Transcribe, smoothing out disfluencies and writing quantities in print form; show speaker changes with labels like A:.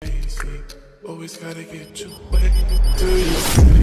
A: Always gotta get you back to your city.